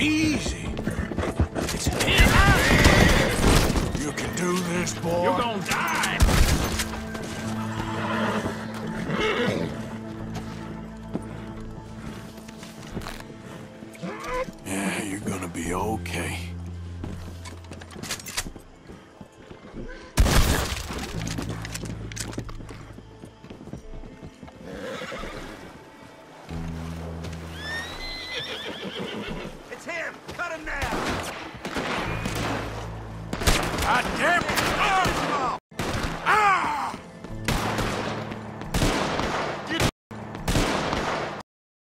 Easy. It's him! You can do this, boy. You're gonna die! Yeah, you're gonna be okay. It's him! Cut him now! God damn!